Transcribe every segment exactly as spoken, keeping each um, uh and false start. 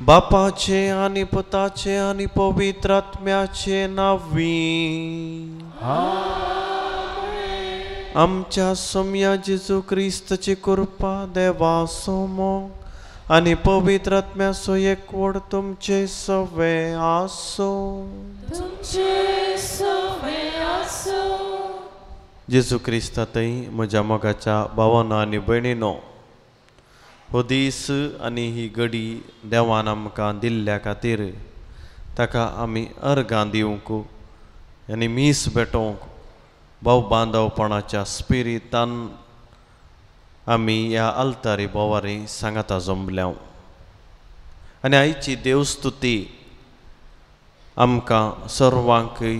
बापाचे आणि पुताचे आणि पवित्र आत्म्याचे नावी आमच्या सोम्या जेजू ख्रिस्ताची कृपा देवा सोमो आणि पवित्र आत्म्याचो एकवट तुमचे सवे आसो तुमचे सवे आसो. जेजू ख्रिस्तातय म्हज्या मोगाच्या भावांनो आनी भयणींनो, हो दीस आनी ही घडी देवान आमकां दिल्ल्या खातीर ताका आमी अर्गां दिवंक आनी मीस भेटोवंक भाव बांदवपणाच्या स्पिरितान आमी ह्या आल्तारी बोवारी सांगाता जमल्या. आनी आयची देवस्तुती आमकां सर्वांकय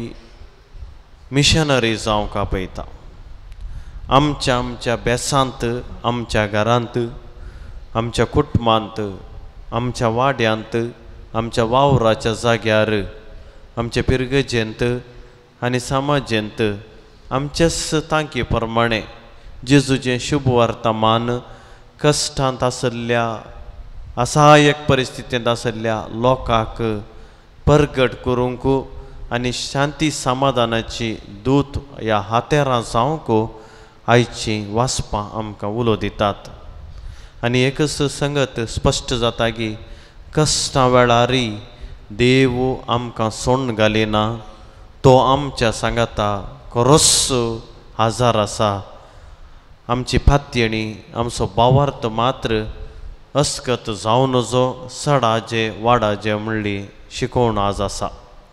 मिशनरी जावंक आपयता. आमच्या आमच्या बेसांत, आमच्या घरांत, आमच्या कुटुंबांत, आमच्या वाड्यांत, आमच्या वावराच्या जाग्यार, आमच्या पिरगजेंत आनी समाजेंत आमच्याच तांके प्रमाणे जेजूचें शुभ वर्तमान कश्टांत आसल्या, असहायक परिस्थितींत आसल्या लोकांक परगट करूंक आनी शांती समाधानाची दूत ह्या हातेरां जावंक आयची वासपां आमकां उलो दितात. आनी एकच संगत स्पश्ट जाता की कश्टां वेळारी देव आमकां सोडून घालिना, तो आमच्या सांगाता खरोच हजार आसा. आमची फात्यणी, आमचो भावार्थ मात्र अस्कत जावन नजो सडाचे वाडाचे म्हणली शिकोवन आज आसा.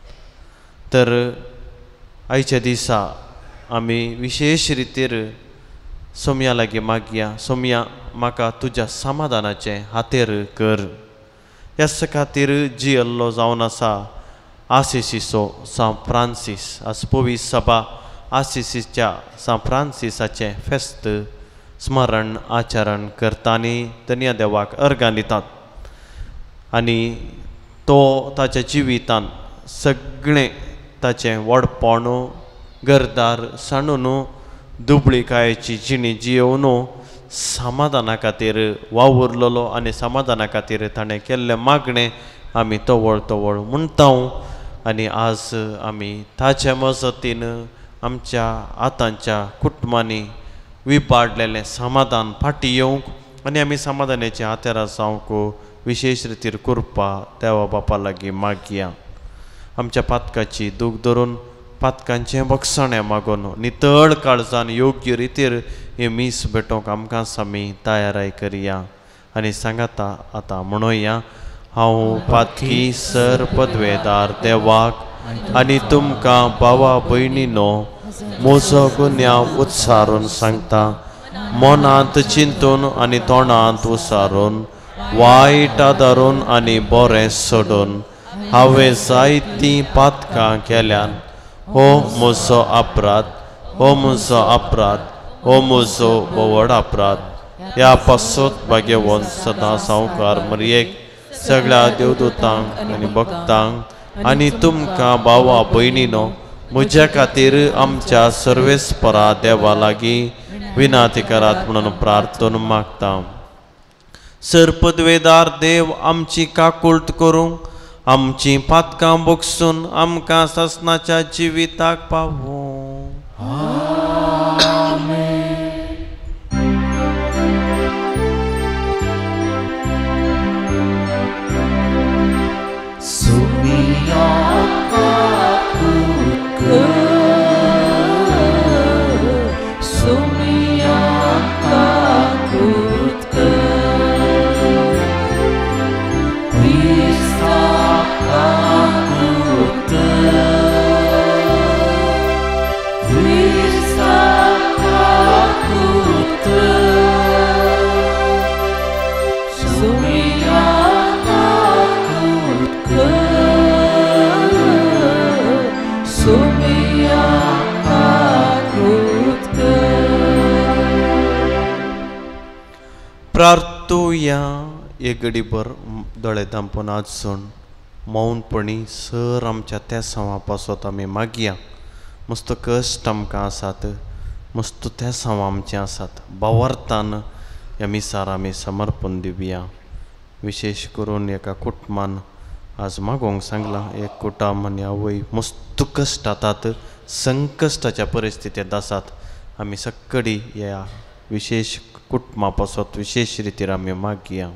तर आयच्या दिसा आमी विशेष रितीर सोम्या लागीं मागया, सोम्या म्हाका तुज्या समाधानाचें हातेर कर. ह्याच खातीर जी अल्लो जावन आसा आसिसीचो सा फ्रांसीस, आज पवीस सभा आसिसीच्या सा फ्रांसिसाचें फेस्त स्मरण आचरण करतानी धन्य देवाक अर्गां दितात. आनी तो ताच्या जिवितान सगळें ताचें व्हडपण घरदार सांडून दुबळीकायेची जिणी जियोवन समाधाना खातीर वावुरलेलो आनी समाधाना खातीर ताणें केल्लें मागणें आमी तवळ तवळ म्हणटा. आनी आज आमी ताच्या मजतीन आमच्या आतांच्या कुटुंबांनी विपाडलेलें समाधान फाटी येवंक आनी आमी समाधानाच्या हातेरां जावंक विशेष रितीर कृपा देवा बापा लागीं मागया. आमच्या पातकाची दूख धरून पातकांचें बक्षणें मागून नितळ काळजान योग्य रितीर हे मीस भेटोवंक आमकां आमी तयाराय करया. आनी सांगाता आतां म्हणुया, हांव पातकी सर पदवेदार देवाक आनी तुमकां भावा भयणींनो म्हजो गुन्यांव उत्सारून सांगता. मनांत चिंतून आनी तोंडांत उसारून वायट आदारून आनी बरें सोडून हांवें जायतीं पातकां केल्यान. हो म्हजो अपराध, हो म्हजो अपराध, हो म्हजो व्हड अपराध. ह्या पासत भाग्यवन सदां सावकार मरयेक, सगळ्या देवदूतांक आनी भक्तांक आनी तुमकां भावा भयणींनो म्हज्या खातीर आमच्या सर्वेस्परा देवा लागीं विनाती करात म्हणून प्रार्थना मागता. सर पदवेदार देव आमची काकुळट करूंक, आमची पातकां बगसून आमकां ससनाच्या जिविताक पावूं. प्रार्थुया. एक घडीभर दोळे धांपून आजसून मौनपणी सर आमच्या त्या सांवा पासत आमी मागया. मस्त कश्ट आमकां आसात, मस्त त्या सांवा आमचे आसात. भावार्थान ह्या मिसार आमी समर्पण दिवया. विशेष करून एका कुटुंबान आज मागोंक सांगला एक कुटुंब आनी आवय मस्त कश्टातात संकश्टाच्या परिस्थितीत आसात आमी सक्कडी ह्या विशेष कुटुंबा पासत विशेष रितीर आमी मागया.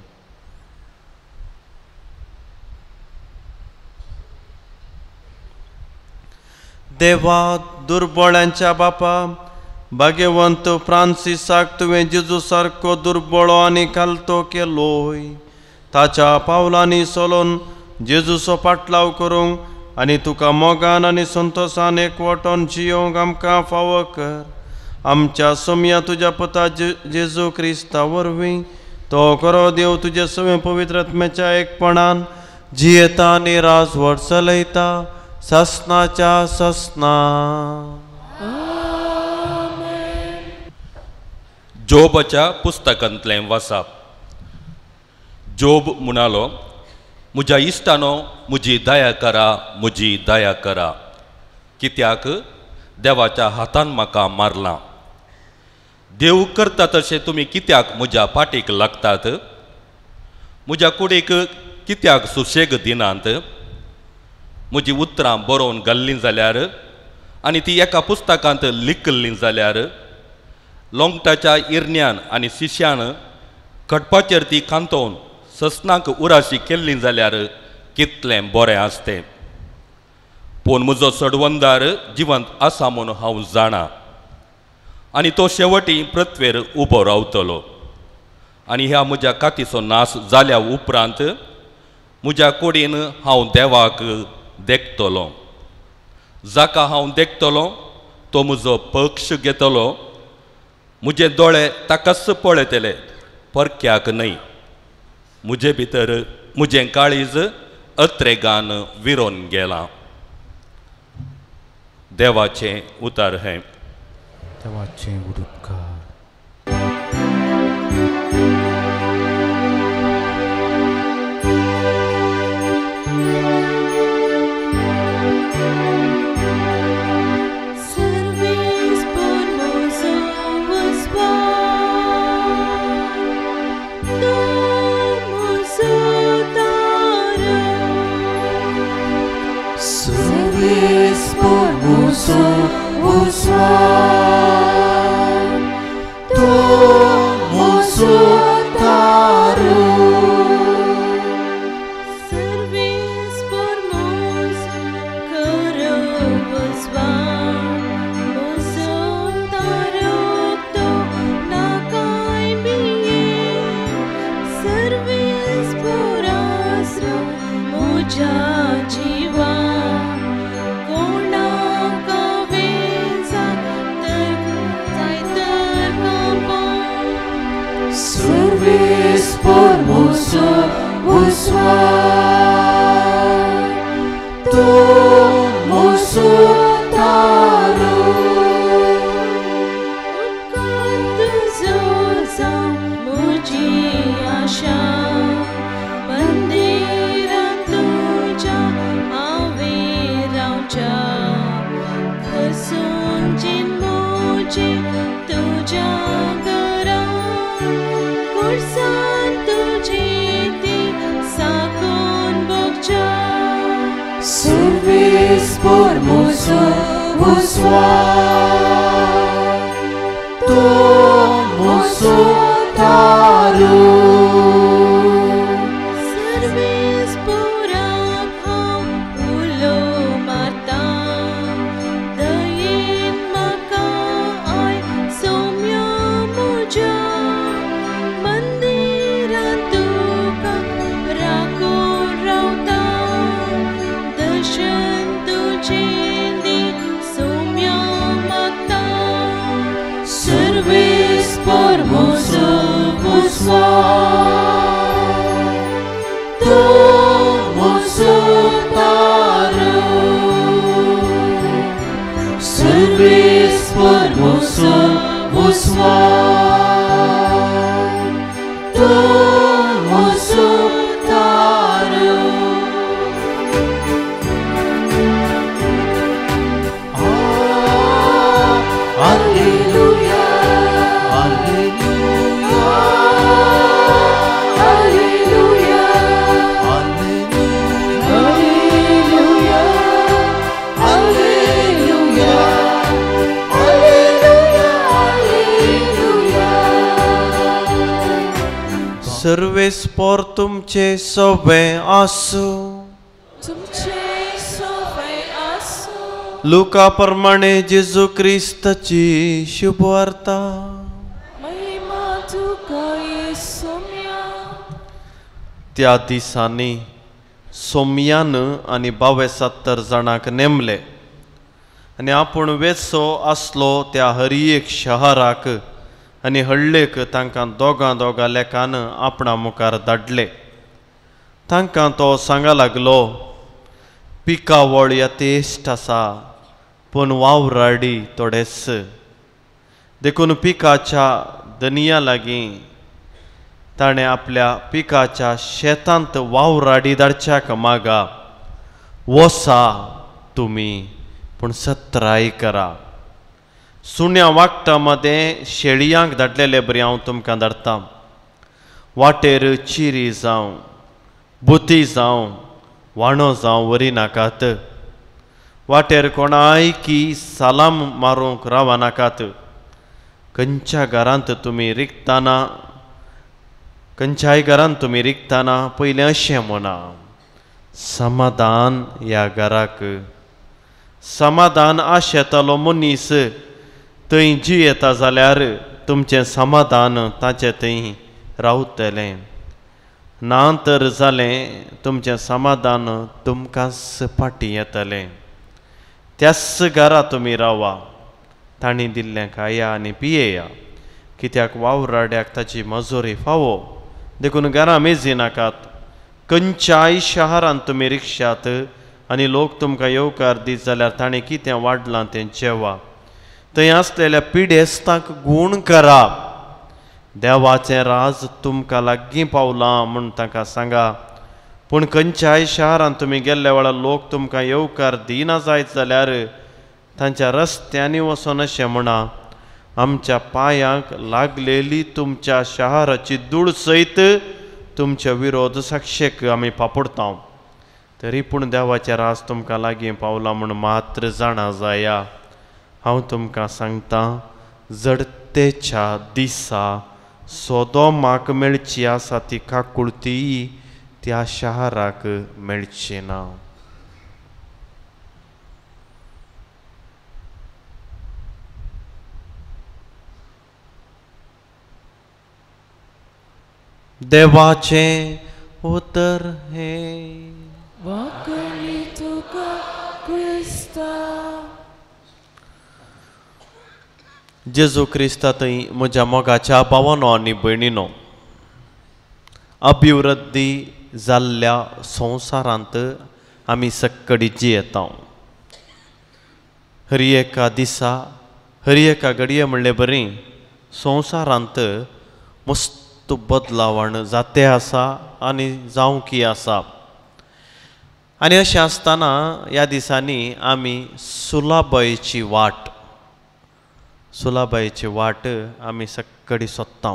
देवा दुर्बळांच्या बापा भाग्यवंत फ्रांसिसाक तुवें जेजू सारको दुर्बळो आनी कालतो केलोय. ताच्या पावलांनी चलोन जेजूचो पाटलाव करूंक आनी तुका मोगान आनी संतोशान एकवटोन जियोंक आमकां फावो कर. आमच्या सोम्या तुज्या पुता जेजू क्रिस्ता वरवीं तो खरो देव तुजे सवे पवित्र आत्म्याच्या एकपणान जियेता आनी राजवट चलयता ससनाच्या ससना. जोबाच्या पुस्तकांतलें वाचप. जोब म्हणालो, म्हज्या इश्टानो म्हजी दया करा, म्हजी दया करा, कित्याक देवाच्या हातान म्हाका मारलां. देव करता तशें तुमी कित्याक म्हज्या पाटीक लागतात? म्हज्या कुडीक कित्याक सुशेग दिनात? म्हजी उतरां बरोवन घाल्लीं जाल्यार आनी ती एका पुस्तकांत लिखल्लीं जाल्यार लोंगटाच्या इरण्यान आनी शिश्यान खटपाचेर ती कांतोवन ससनाक उराशी केल्ली जाल्यार कितलें बरें आसतें. पूण म्हजो सडवंदार जिवंत आसा म्हूण हांव जाणा आनी तो शेवटी पृथ्वेर उबो रावतलो. आनी ह्या म्हज्या कातीचो नाश जाल्या उपरांत म्हज्या कुडीन हांव देवाक देखतलो. जाका हांव देखतलो तो म्हजो पक्ष घेतलो. म्हजे दोळे ताकाच पळयतले, परक्याक न्हय. म्हजे भितर म्हजें काळीज अत्रेगान विरोन गेलां. देवाचें उतर हें. देवाचें उदुतकार. Hallelujah. सर्वेस्पोर तुमचे सोबे आसूं. तुमचे सोबे आसूं. लुका प्रमाणे जेजू क्रिस्ताची शुभ वार्ता. महिमा तुका येसुम्या. त्या दिसांनी सोमयान आनी बावे सत्तर जाणांक नेमले आनी आपूण वेचो आसलो त्या हरी एक शहराक आनी हळ्ळेक तांकां दोगां दोगां लेखान आपणा मुखार धाडले. तांकां तो सांगा लागलो, पिकावळ यथेश्ट आसा पूण वावराडी थोडेच. देखून पिकाच्या दनया लागीं ताणें आपल्या पिकाच्या शेतांत वावराडी धाडच्याक मागा. वसा तुमी पूण सत्राय करा. सुण्या वागटा मदें शेळयांक धाडलेले बरी हांव तुमकां धाडटां. वाटेर चिरी जावं बुती जावं वाणो जावं वरी नाकात. वाटेर कोणाय की सालाम मारूंक रावा नाकात. खंयच्या घरांत तुमी रिकताना खंयच्याय घरांत तुमी रिकताना पयलें अशें म्हणा, समाधान ह्या घराक. समाधान आशेतालो मनीस थंय जी येता जाल्यार तुमचें समाधान ताचे थंय रावतलें. ना तर जालें तुमचें समाधान तुमकांच फाटीं येतलें. त्याच घरा तुमी रावा. तांणी दिल्लें खाया आनी पियेया, कित्याक वावराड्याक ताची मजुरी फावो. देखून घरां मेजी नाकात. खंयच्याय शारांत तुमी रिक्षात आनी लोक तुमकां येवकार दीत जाल्यार ताणें कितें वाडलां तें जेवा. थंय आसलेल्या पिडेस्तांक गूण करा. देवाचें राज तुमकां लागीं पावलां म्हूण तांकां सांगा. पूण खंयच्याय शारांत तुमी गेल्ल्या वेळार लोक तुमकां येवकार दिना जायत जाल्यार तांच्या रस्त्यांनी वचोन अशें म्हणा, आमच्या पांयांक लागलेली तुमच्या शाराची धूळ सयत तुमच्या विरोध साक्षेक आमी पापडता. तरी पूण देवाचें राज तुमकां लागीं पावलां म्हूण मात्र जाणा जाया. हांव तुमकां सांगतां, जडतेच्या दिसा सोदोमाक मेळची आसा ती काकुळती त्या शाराक मेळची ना. देवाचें उतर हे. वाकली तुका क्रिस्ता. जेजू क्रिस्ता थंय म्हज्या मोगाच्या भावांनो आनी भयणीनो, अभिवृद्धी जाल्ल्या संवसारांत आमी सक्कडी जियेता. हरी एका दिसा हरी एका घडये म्हणलें बरी संवसारांत मस्त बदलावण जाते आसा आनी जावंकी आसा. आनी अशें आसतना ह्या दिसांनी आमी सुलाबायेची वाट सुलाबायेची वाट आमी सक्कडी सोदता.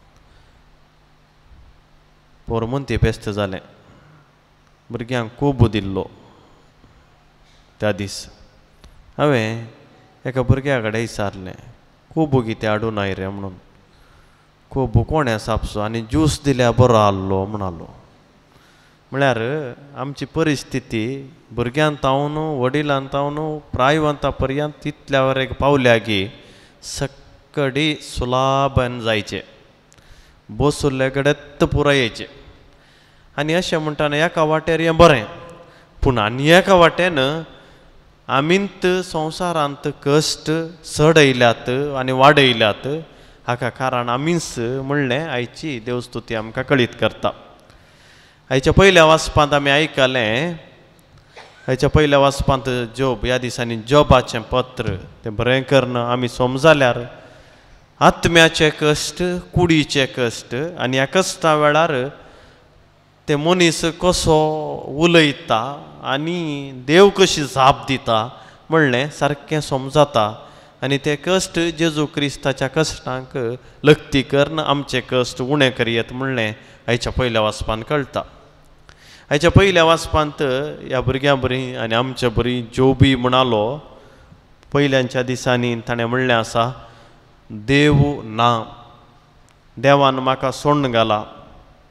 पोरमोंती फेस्त जालें. भुरग्यांक खूब दिल्लो त्या दीस. हांवें एका भुरग्या कडेन विचारलें, खूब कितें हाडून आय रे म्हणून. खूब कोणे सापसो आनी ज्यूस दिल्यार बरो आहलो म्हणालो. म्हळ्यार आमची परिस्थिती भुरग्यांत तावन वडिलांत तावन प्रायवंता पर्यंत तितल्या वरेक पावल्या की सक्कडी सुलाबान जायचे, बसुल्ले कडेन पुरायेचे. आनी अशें म्हणटाना एका वाटेर हें बरें, पूण आनी एका वाटेन आमींत संवसारांत कश्ट चडयल्यात आनी वाडयल्यात. हाका कारण आमीच म्हणलें आयची देवस्तुती आमकां कळीत करता. आयच्या पयल्या वाचपांत आमी आयकलें, आयच्या पयल्या वाचपांत जॉब ह्या दिसांनी जॉबाचें पत्र तें बरें करना आमी समजाल्यार आत्म्याचे कश्ट, कुडीचे कश्ट आनी ह्या कश्टा वेळार ते मनीस कसो उलयता आनी देव कशी जाप दिता म्हणलें सारकें समजता. आनी ते कश्ट जेजू क्रिस्ताच्या कश्टांक लक्ती करन आमचे कश्ट उणें करयत म्हणलें आयच्या पयल्या वाचपान कळटा. आयच्या पयल्या वाचपांत ह्या भुरग्यां बरी आनी आमच्या बरी जोबी म्हणालो. पयल्यांच्या दिसांनी ताणें म्हणलें आसा, देव ना, देवान म्हाका सोडून घाला,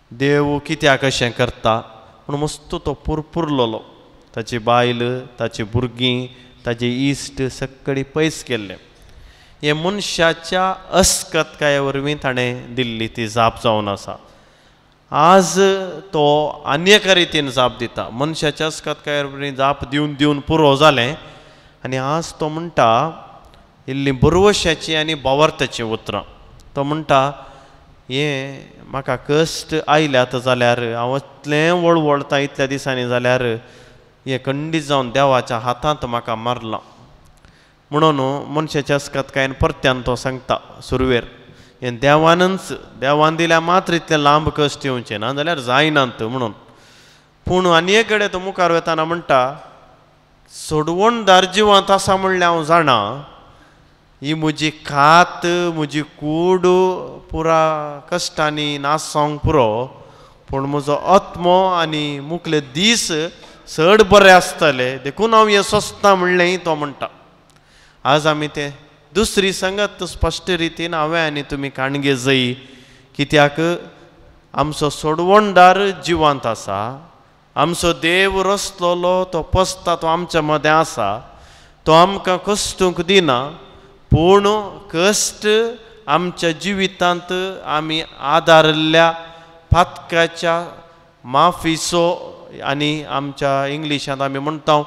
देव कित्याक अशें करता म्हणून मस्त तो पुरपुरलोलो. ताची बायल, ताची भुरगीं, ताचे इश्ट सगळीं पयस केल्ले. हे मनशाच्या अस्कतकाये वरवीं ताणें दिल्ली ती जाप जावन आसा. आज तो आनी एका रितीन जाप दिता. मनशाच्या अस्कतकाये वरवीं जाप दिवन दिवन पुरो जालें आनी आज तो म्हणटा इल्ली बरवशाची आनी भावार्थाची उतरां. तो म्हणटा हें म्हाका कश्ट आयल्यात जाल्यार हांव इतलें वळवळटा इतल्या दिसांनी जाल्यार हें खंडीत जावन देवाच्या हातांत म्हाका मारलां म्हणून मनशाच्या अस्कतकायेन परत्यान तो सांगता सुरवेर हें देवानच देवान दिल्या मात्र इतलें लांब कश्ट येवचें ना जाल्यार जायनात म्हणून. पूण आनी एक कडेन तो मुखार वताना म्हणटा सोडवणदार जिवांत आसा म्हणलें हांव जाणा. ही म्हजी खात म्हजी कूड पुरा कश्टांनी नास जावंक पुरो पूण म्हजो आत्मो आनी मुखले दीस चड बरें आसतले देखून हांव हें सोंसता म्हणलें तो म्हणटा. आज आमी तें दुसरी संगत स्पश्ट रितीन हांवें आनी तुमी काणगे जई कित्याक आमचो सोडवणदार जिवांत आसा. आमचो देव रचलोलो तो पसता तो आमच्या मदें आसा. तो आमकां कश्टूंक दिना पूण कश्ट आमच्या जिवितांत आमी आदारल्या फातकाच्या माफीचो आनी आमच्या इंग्लिशांत आमी म्हणटा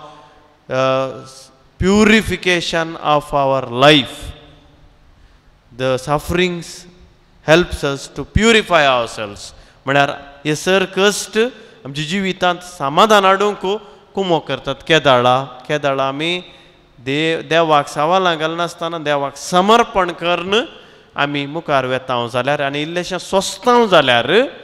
purification of our life. The sufferings helps us to purify our selves म्हळ्यार हे सर कश्ट आमच्या जिवितांत समाधान हाडूंक कुमो करतात. केदाळा केदाळा आमी देव देवाक सवालां घालनासतना देवाक समर्पण करून आमी मुखार वेतांव जाल्यार आनी इल्लेशें सोंसतांव जाल्यार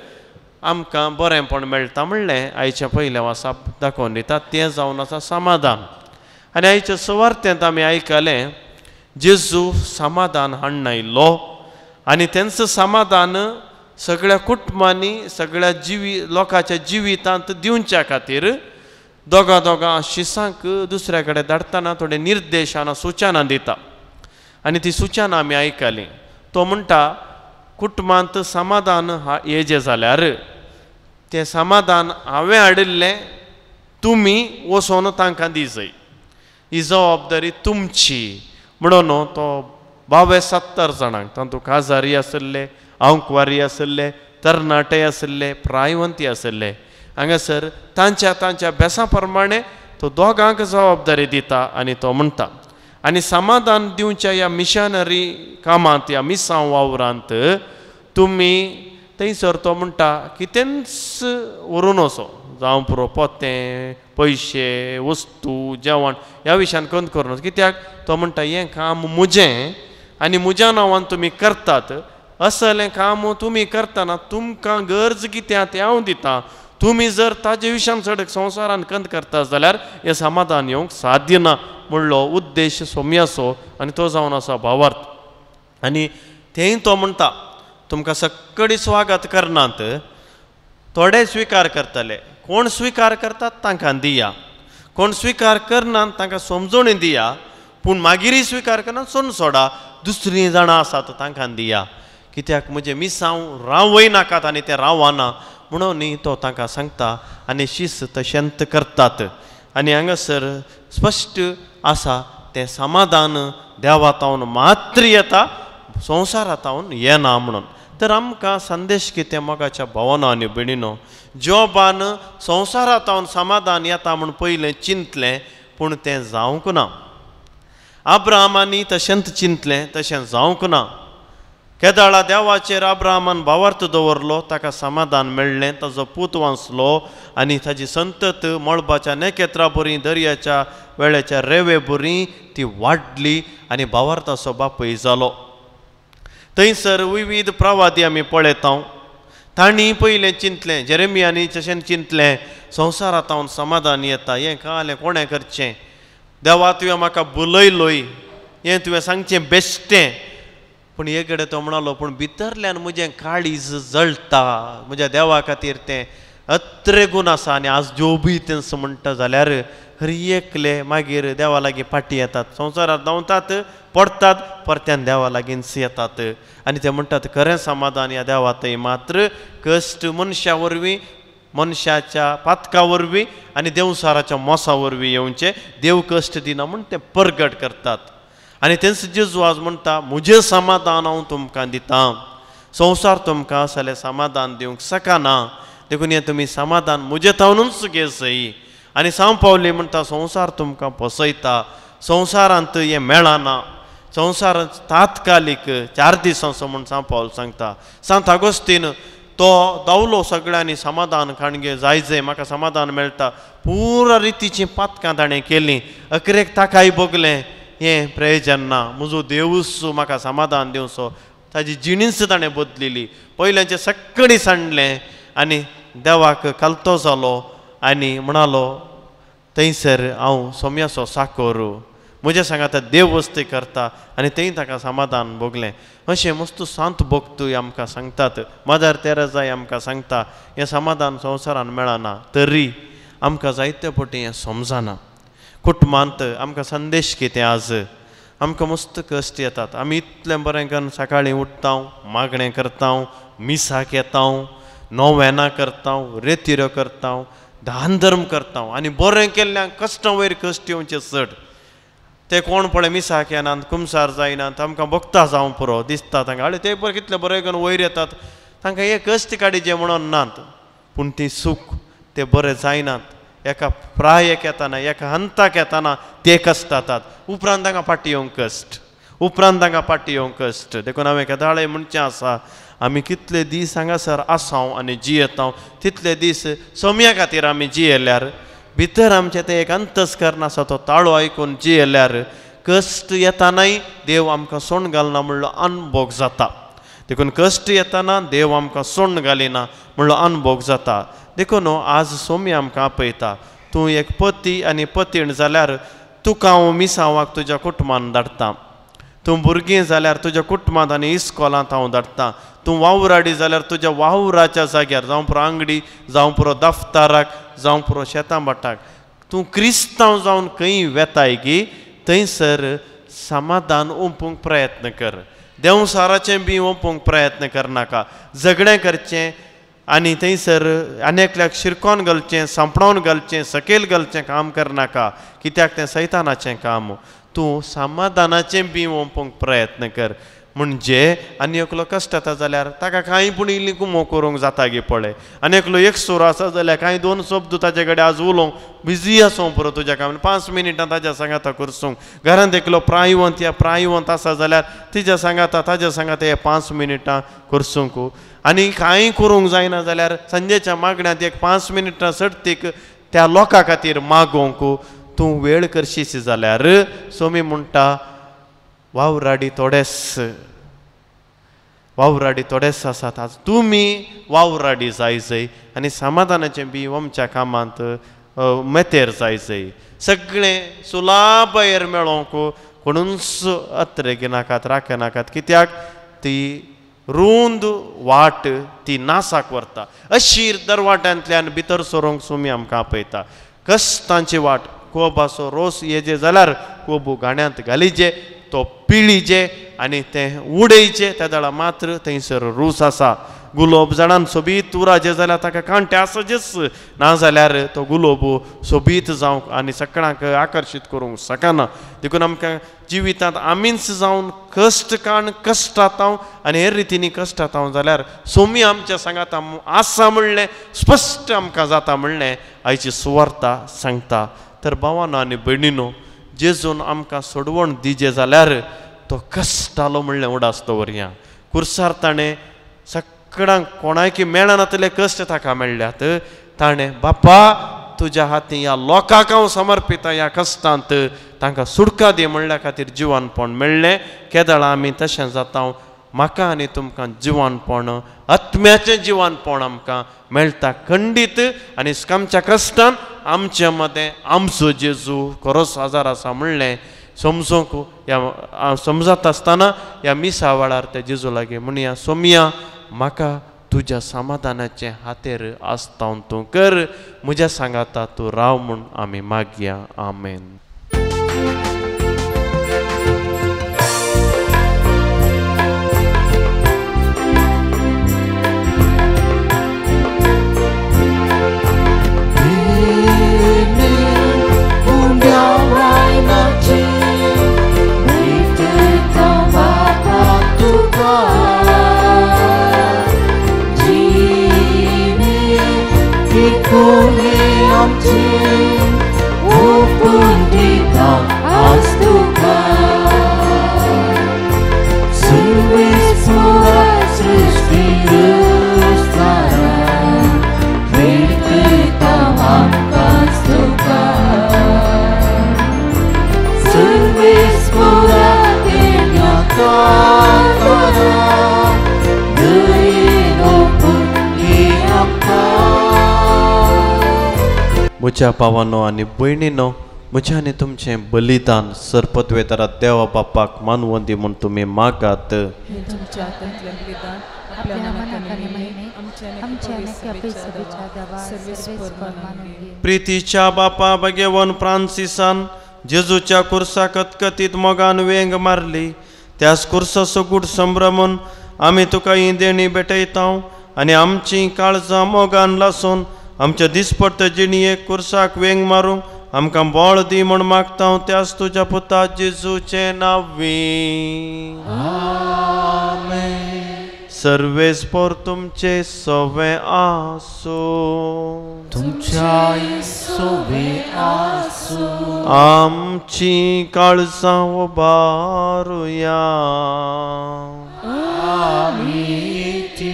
आमकां बरेंपण मेळटा म्हणलें आयच्या पयल्या वासाप दाखोवन दिता. तें जावन आसा समाधान. आनी आयच्या सुवार्तेंत आमी आयकलें जेजू समाधान हाडून आयिल्लो आनी तेंचो समाधान सगळ्या कुटुंबांनी सगळ्या जिवी लोकांच्या जिवितांत दिवच्या खातीर दोगां दोगां शिसांक दुसऱ्या कडेन धाडटना थोडे निर्देशाना सुचना दिता. आनी ती सुचना आमी आयकलीं. तो म्हणटा कुटुंबांत समाधान येजें जाल्यार तें समाधान हांवें हाडिल्लें तुमी वचोन तांकां दिजय. ही जबाबदारी तुमची म्हणून तो बावे सत्तर जाणांक तातूंत काजारी आसले आंकवारी आसले तरणाटे आसले प्रायवंती आसले हांगासर तांच्या तांच्या बेसा प्रमाणे तो दोगांक जबाबदारी दिता आनी तो म्हणटा आनी समाधान दिवच्या ह्या मिशनरी कामांत ह्या मिसांव वावरांत तुमी थंयसर तो म्हणटा कितेंच व्हरून वचो जावं पुरो पोतें पयशे वस्तू जेवण ह्या विशयान कंत करूं कित्याक तो म्हणटा हें काम म्हजें आनी म्हज्या नांवान तुमी करतात. असलें काम तुमी करतना तुमकां गरज कितें तें हांव दितां. तुमी जर ताजे विशयान चड संवसारान कंत करता जाल्यार हें समाधान येवंक साध्य ना म्हणलो उद्देश सोम्याचो आनी तो जावन आसा भावार्थ. आनी थंय तो म्हणटा तुमकां सक्कडी स्वागत करनात थोडे स्विकार करतले. कोण स्विकार करतात तांकां दिया. कोण स्विकार करनात तांकां समजोणी दिया. पूण मागीरय स्विकार करना सोन सोडा दुसरीं जाणां आसात तांकां दिया. कित्याक म्हजे मिसांव रावय नाकात आनी ते रावना म्हणून न्ही तो तांकां सांगता आनी शिस्त तशेंत करतात. आनी हांगासर स्पश्ट आसा तें समाधान देवातावन मात्र येता संवसारातावन येना म्हणून. तर आमकां संदेश कितें मोगाच्या भावना आनी भयणीनो जॉबान संवसारातावन समाधान येता म्हूण पयलें चिंतलें पूण तें जावंक ना. अब्राहमानी तशेंच चिंतलें तशें जावंक ना. केदाळा देवाचेर अब्राहमान भावार्थ दवरलो ताका समाधान मेळ्ळें ताजो पूत वांचलो आनी ताजी संतत मळबाच्या नेकेत्रां बरीं दर्याच्या वेळेच्या रेवे बरीं ती वाडली आनी भावार्थाचो बापूय जालो. थंयसर विविध प्रवादी आमी पळयता. तांणी पयलें चिंतलें जेरेमियानी तशें चिंतलें संवसारांत हांव समाधान येता हें कळ्ळें कोणें करचें. देवा तुवें म्हाका बुलयलोय हें तुवें सांगचें बेश्टें. पूण हे कडेन तो म्हणलो पूण भितरल्यान म्हजें काळीज जळटा म्हज्या देवा खातीर तें अत्रे गूण आसा. आनी आज जोबूय तेंच म्हणटा जाल्यार हरी एकले मागीर देवा लागीं फाटी येतात संवसारांत धांवतात पडतात परत्यान देवा लागींच येतात आनी ते म्हणटात खरें समाधान ह्या देवातय मात्र कश्ट मनशा वरवीं मनशाच्या पातका वरवीं आनी देवसाराच्या मोसा वरवीं येवचे देव कश्ट दिना म्हूण ते परगट करतात आनी तेंच जेजू आज म्हणटा म्हजें समाधान हांव तुमकां दितां संवसार तुमकां असलें समाधान दिवंक शकना देखून हें तुमी समाधान म्हजे तावनूच घे सई आनी सांव पावली म्हणटा संवसार तुमकां फसयता संवसारांत हें मेळना संवसार तात्कालीक चार दिसांचो म्हूण सांव पावल सांगता सांत आगोस्तीन तो दावलो सगळ्यांनी समाधान खाणगे जाय जाय म्हाका समाधान मेळटा पुरा रितीचीं पातकां ताणें केलीं अकरेक ताकाय बगलें हें प्रयोजन ना म्हजो देवूच म्हाका समाधान दिवचो ताजी जिणीच ताणें बदलिली पयल्याचें सगळें सांडलें आनी देवाक कालतो जालो आनी म्हणालो थंयसर हांव सोम्याचो साकोर म्हज्या सांगात देव वस्ती करता आनी थंय ताका समाधान भोगलें अशें मस्त सांत भोगतूय आमकां सांगतात मदर तेरेजाय आमकां सांगता हें समाधान संवसारान मेळना तरी आमकां जायते फावटी हें समजना कुटुंबांत आमकां संदेश कितें आज आमकां मस्त कश्ट येतात आमी इतलें बरें करून सकाळीं उठता मागणें करता मिसाक येता नोवेनां करता रेतिऱ्यो करता दान धर्म करता आनी बरें केल्ल्याक कश्टां वयर कश्ट येवचे चड ते कोण पळय मिसाक येनात कुमसार जायनात आमकां भोगता जावं पुरो दिसता तांकां आनी ते पळय कितले बरें करून वयर येतात तांकां हे कश्ट काडीचे म्हणून नात पूण ती सूख ते बरें जायनात एका प्रायेक येताना एका हंताक येताना ते कश्ट जातात उपरांत तांकां फाटी येवंक कश्ट उपरांत तांकां फाटी येवंक कश्ट देखून हांवें केदाळे म्हणचें आसा आमी कितले दीस हांगासर आसांव आनी जियेता तितले दीस सोम्या खातीर आमी जियेल्यार भितर आमचें तें एक अंतस्करण आसा तो ताळो आयकून जियेल्यार कश्ट येतानाय देव आमकां सोंड घालना म्हणलो अनभोग जाता देखून कश्ट येताना देव आमकां सोंड घालिना म्हणलो अनभोग जाता देखून आज सोमी आमकां आपयता तूं एक पती आनी पतीण जाल्यार तुका हांव मिसावाक तुज्या कुटुंबान धाडटा तूं भुरगीं जाल्यार तुज्या कुटुंबांत आनी इस्कॉलांत हांव धाडटां तूं वावराडी जाल्यार तुज्या वावराच्या जाग्यार जावं पुरो आंगडी जावं पुरो दफ्तराक जावं पुरो शेतां भाटाक तूं क्रिस्तांव जावन खंय वेताय की थंयसर समाधान ओंपूंक प्रयत्न कर देवसाराचें बी ओंपूंक प्रयत्न करनाका झगडें करचें आनी थंयसर आनेकल्याक शिरकोन घालचें सांपणावन घालचें सकयल घालचें काम करनाका कित्याक तें सैतानाचें काम तूं समाधानाचें बी ओंपूंक प्रयत्न कर म्हणजे आनी एकलो कश्ट येता जाल्यार ताका कांय पूण इल्ली कुमो करूंक जाता गे पळय आनी एकलो एक सोर आसा जाल्यार कांय दोन शब्द ताचे कडेन आज उलोवंक बिजी आसूं पुरो तुज्या कामांत पांच मिनिटां ताज्या सांगाता करसूंक घरांत एकलो प्रायवंत या प्रायवंत आसा जाल्यार तिच्या सांगाता ताज्या सांगाता हे पांच मिनिटां करसूंक आनी कांय करूंक जायना जाल्यार संजेच्या मागण्यांत एक पांच मिनिटां सर्तीक त्या लोकां खातीर मागोवंक तूं वेळ करशीच जाल्यार सोमी म्हणटा वावराडी थोडेस वावराडी थोडेस आसात आज तुमी वावराडी जाय जय आनी समाधानाचें बी आमच्या कामांत मेतेर जाय जय सगळें सुलाभ भायर मेळोवंक कोणूच अत्र घेनाकात राखनाकात कित्याक ती रुंद वाट ती नासाक व्हरता अशी दरवाट्यांतल्यान भितर सरोंक सोमी आमकां आपयता कश्टांची वाट कोबाचो रोस येजे जाल्यार कोबू गाण्यांत घालीजे तो पिळीजे आनी तें उडयचें त्या दळा मात्र थंयसर रूस आसा गुलोब जाणान सोबीत उराजे जाल्यार ताका कांटे आसचेच ना जाल्यार तो गुलोब सोबीत जावंक आनी सगळ्यांक आकर्शीत करूंक शकना देखून आमकां जिवितांत आमीच जावन कश्ट काण कश्टांत आनी हेर रितीनी कश्टांत जाल्यार सोमी आमच्या सांगात आसा म्हणलें स्पश्ट आमकां जाता म्हणलें आयची सुवार्ता सांगता तर भावानो आनी भयणीनो जेजून आमकां सोडवण दिजे जाल्यार तो कश्टालो म्हणलें उडास दवरया कुर्सार ताणें सगळ्यांक कोणायकी मेळनातले कश्ट ताका मेळ्ळ्यात ताणें बापा तुज्या हाती ह्या लोकांक हांव समर्पिता ह्या कश्टांत तांकां सुडका दी म्हणल्या खातीर जिवानपण मेळ्ळें केदळा आमी तशें जाता म्हाका आनी तुमकां जिवानपण आत्म्याचें जिवानपण आमकां मेळटा खंडीत आनी आमच्या कश्टान आमचे मदें आमचो जेजू खरोच आजार आसा म्हणलें समजूंक ह्या समजत आसतना ह्या मिसा वेळार त्या जेजू लागीं म्हणया सोमया म्हाका तुझ्या समाधानाचे हातेर आस्तावन तूं कर. म्हज्या सांगाता तूं राव म्हूण आमी मागया. आमेन. म्हज्या भावांनो आनी भयणीनो, म्हजें आनी तुमचें बलिदान सरपदवेतारा देवा बापाक मानवंदी म्हूण तुमी मागात. प्रितीच्या बापा भगवान फ्रांसिसान जेजूच्या कुर्सा कतकतीत मोगान वेंग मारली, त्याच कुर्साचो गूढ संभ्रमून आमी तुका ही देणी भेटयता आनी आमची काळजां मोगान लासून आमच्या दिसपट्ट जिणयेक कुर्साक वेंग मारूंक आमकां बळ दी म्हूण मागता. त्याच तुज्या पुता जेजूचे नांवी. सर्वेस्पर तुमचे सवे आसो. तुमच्या सवे आसो. आमची काळजां उबारुया. आमी ती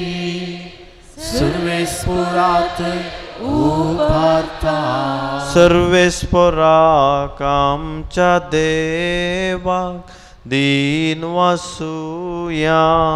सर्वेस्परात उबारता. सर्वेस्पराक आमच्या देवाक दिन वासुया.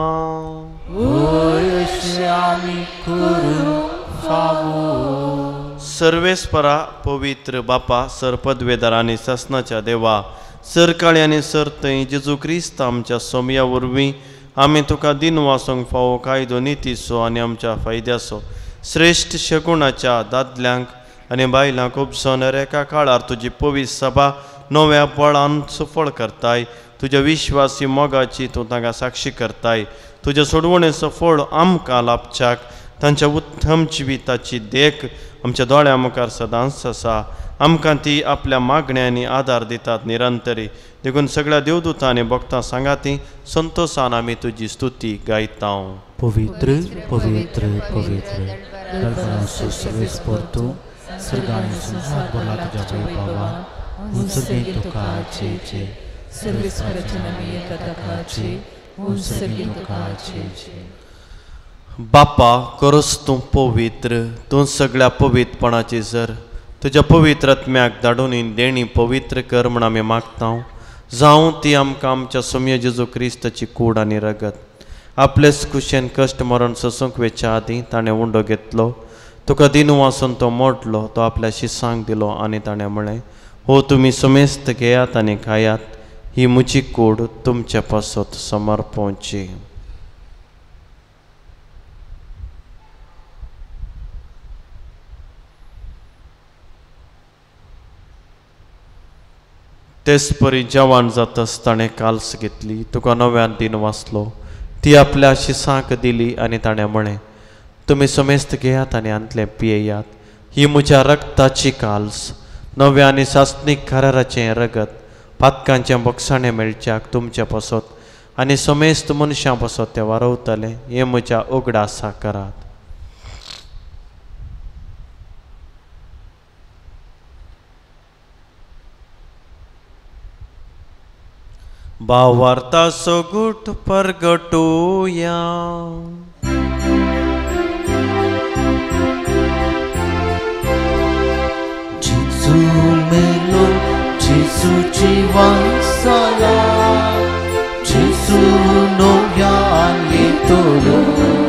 आमी करूंक फावो. सर्वेस्परा पवित्र बापा सरपदवेदार आनी ससनाच्या देवा, सरकाळी आनी सरतय जेजू क्रिस्त आमच्या सोमया वरवीं आमी तुका दिन वासूंक फावो कायदो नितीचो आनी आमच्या फायद्याचो श्रेष्ठ शगुणाच्या दादल्यांक आनी बायलांक उपसून एका काळार तुजी पवित्र सभा नव्या बळान सफळ करताय. तुज्या विश्वासी मोगाची तूं तांकां साक्षी करताय. तुज्या सोडवणेचो फळ आमकां लाभच्याक तांच्या उत्तम जिविताची देख आमच्या दोळ्या मुखार सदांच आसा. आमकां ती आपल्या मागण्यांनी आदार दितात निरंतरी. देखून सगळ्या देवदूतां आनी भक्तां सांगाती संतोषान आमी तुजी स्तुती गायता. पवित्र पवित्र पवित्र दरबाराचो सर्वेस्पर तूं सर्गांनी संसार भरला तुज्या वैभवान. म्हूण सगळीं तुका आजेचे सर्वेस्पराचे नामी एका ताकाचे. म्हूण सगळीं तुका आजेचे. बापा करोस तूं पवित्र, तूं सगळ्या पवित्रपणाची जर तुज्या पवित्र आत्म्याक धाडून ही देणी पवित्र कर म्हूण आमी मागता. जावं ती आमकां आमच्या सोम्य जेजू क्रिस्ताची कूड आनी रगत आपलेच कुशेन कश्ट मरण सोसूंक वेच्या आदीं ताणें उंडो घेतलो. तुका दिन वासून तो मोडलो, तो आपल्या शिसांक दिलो आनी ताणें म्हळें, हो तुमी सुमेस्त घेयात आनी खायात, ही म्हजी कूड तुमच्या पासत समर्पोवची. तेच परी जेवण जाताच ताणें काल्स घेतली, तुका नव्यान दिन वाचलो, ती आपल्या शिसांक दिली आनी ताणें म्हळें, तुमी समेस्त घेयात आनी आंतलें पियेयात, ही म्हज्या रक्ताची काल्स, नव्या आनी सासणीक कराराचें रगत, पातकांचें बक्षाणें मेळच्याक तुमच्या पासत आनी समेस्त मनशां पासत तें वारवतलें, हें म्हज्या उगडासा करात. भावार्था सोगूट परगटुया. जेजू मेलो, जेजू जिवंत जाला, जेजू नव्यान येतलो.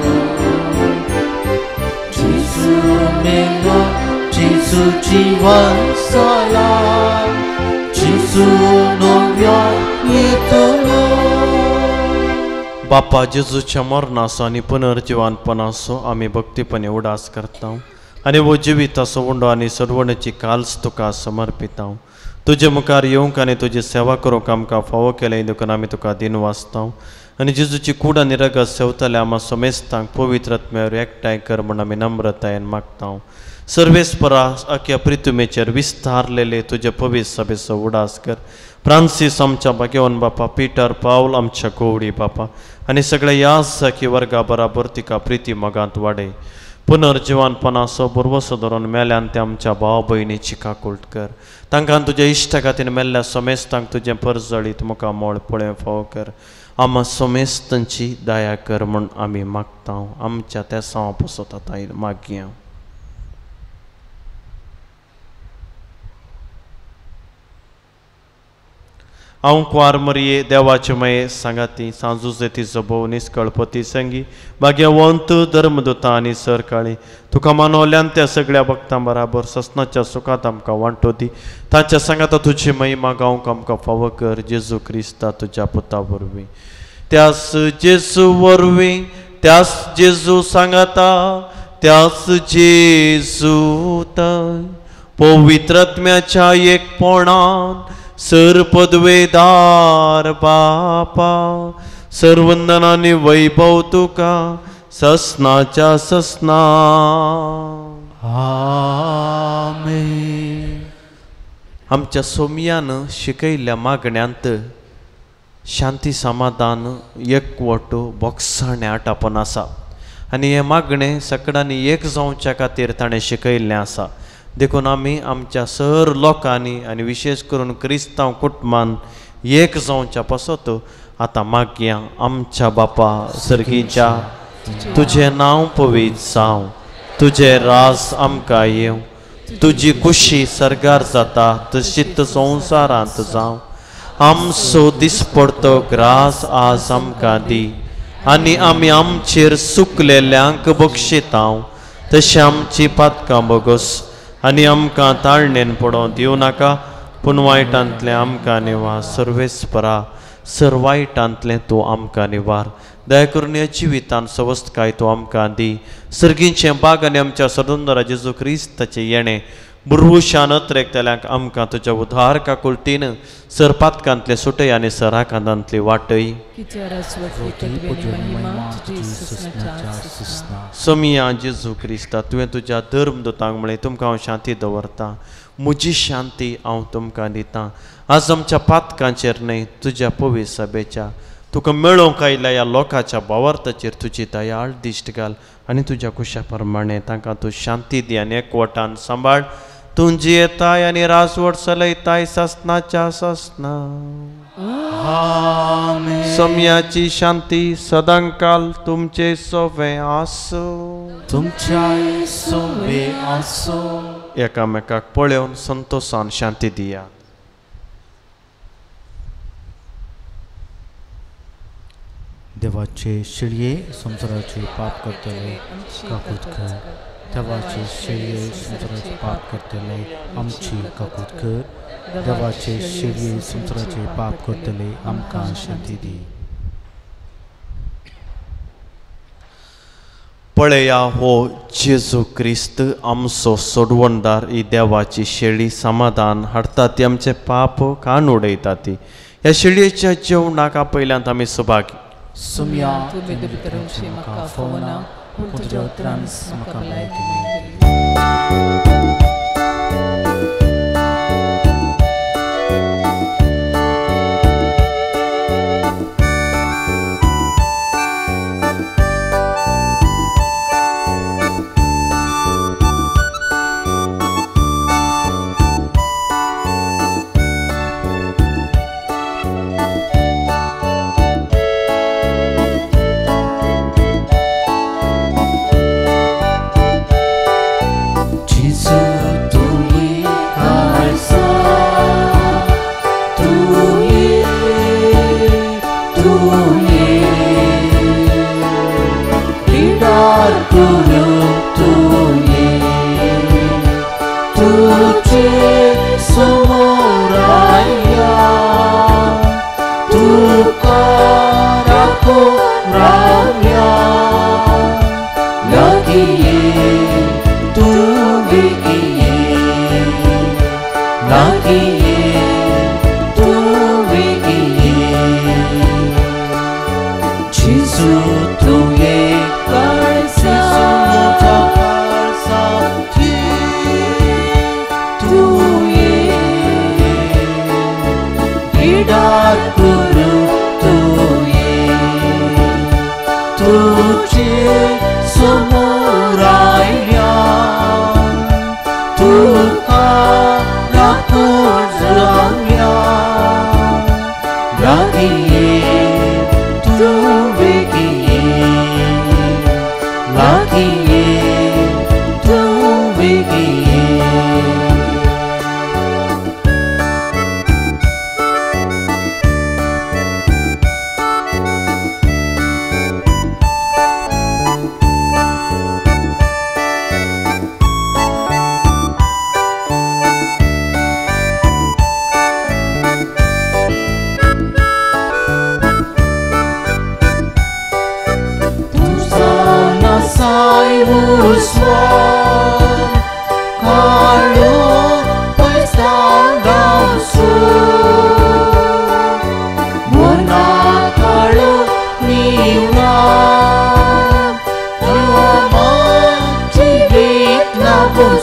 जेजू मेलो, जेजू जिवंत जाला, जेजू नव्यान येतलो. बापा जेजूच्या मरणाचो आनी पुनर्जिवानपणाचो आमी भक्तीपणे उडास करता आनी वो जिविताचो उंडो आनी सडवणेची काल्स तुका समर्पिता. तुजे मुखार येवंक आनी तुजी सेवा करूंक आमकां फावो केले देखून आमी तुका दिन वाचता आनी जेजूची कूड आनी रगत सेवतले आमा समेस्तांक पवित्र आत्म्यावर एकठांय कर म्हूण आमी नम्रतायेन मागता. सर्वेस्परा अख्या पृथ्वीचेर विस्तारलेले तुजे पवित्र सभेचो उडास कर. फ्रांसीस आमच्या भाग्यवान बापा, पीटर पावल आमच्या कोवडी बापा आनी सगळ्या याजकी वर्गा बराबर तिका प्रिती मोगांत वाडय. पुनर्जिवानपणाचो बुरवसो धरून मेल्यान ते आमच्या भाव भयणीची काकूळट कर. तांकां तुज्या इश्टा खातीर मेल्ल्या समेस्तांक तुजें परजळीत मुखार मोळ पळय फावो कर. आमा समेस्तांची दया कर म्हूण आमी मागता. आमच्या त्या सांव पसत आतां मागया. हांव कुंवार मरये देवाचे मये सांगाती सांजुजे तिचो भोव निस्कळपती संगी भाग्यवंत धर्मदूता आनी सरकाळी तुका मानवल्यान त्या सगळ्या भक्तां बराबर ससनाच्या सुखात आमकां वांटो दी. ताच्या सांगाता तुजी महिमा गावंक आमकां फावो कर. जेजू क्रिस्ता तुज्या पुता वरवीं त्यास जेजू वरवीं त्यास जेजू सांगाता त्यास जेजू थंय पवित्र आत्म्याच्या एकपणान सर पदवेदार बापा सर्वंदनानी वैभव तुका ससनाच्या ससना. आमेन. आमच्या सोमयान शिकयल्ल्या मागण्यांत शांती समाधान एकवट बोगसाण आटापण आसा आनी हे मागणे सगळ्यांनी एक जावच्या खातीर ताणें शिकयल्लें आसा. देखून आमी आमच्या सर लोकांनी आनी विशेश करून क्रिस्तांव कुटुंबान एक जावच्या पासत आतां मागया. आमच्या बापा सर्गीच्या तुजें नांव पवित्र जावं, तुजें राज आमकां येवं, तुजी खुशी सरगार जाता तशीच संवसारांत जावं. आमचो दिसपडतो ग्रास आज आमकां दी आनी आमी आमचेर चुकलेल्यांक बक्षितांव तशें आमची पातकां बोगोस आनी आमकां ताळणेन पडोवं दिवं नाका पूण वायटांतलें आमकां निवार. सर्वेस्परा सर वायटांतलें तूं आमकां निवार. दया करून ह्या जिवितान सवस्तकाय तूं आमकां दी. सर्गीचें बाग आनी आमच्या सदोंदरा जेजू क्रिस्ताचें येणें बुरवुशान अत्रेकतल्यांक आमकां तुज्या उधार काकुळटीन सर पातकांतले सुटय आनी सराकांतांतली वाटय. समिया जेजू क्रिस्ता तुवें तुज्या धर्मदूतांक म्हळें तुमकां हांव शांती दवरतां, म्हजी शांती हांव तुमकां दितां. आज आमच्या पातकांचेर न्हय तुज्या पवित्र सभेच्या तुका मेळोवंक आयिल्ल्या ह्या लोकांच्या भावार्थाचेर तुजी दयाळ दिश्ट घाल आनी तुज्या कुशा प्रमाणे तांकां तूं शांती दी आनी एकवटान सांबाळ. तुजी येताय आनी राजवट चलयताय ससनाच्या ससना. समयाची शांती सदांकाल तुमचे सोबे आसो. तुमच्या सोबे आसो. एकामेकाक पळोवन संतोषान शांती दिया. देवाचे शिळये संसाराचे पाप करतले काकूट कर. देवाचे शिळये संसाराचे पाप करतले आमची काकूट कर. देवाचे शिळये संसाराचे पाप करतले आमकां शांती दी. पळया हो जेजू क्रिस्त आमचो सोडवणदार. ही देवाची शेळी समाधान हाडटा ती आमचे पाप कान उडयता ती. ह्या शेळयेच्या जेवणाक पयल्यांत आमी सुभागी. सुमया तुम्ही दुबितरांची म्हाका फोना पूण तुज्या उतरान म्हाका लायक मेळटली.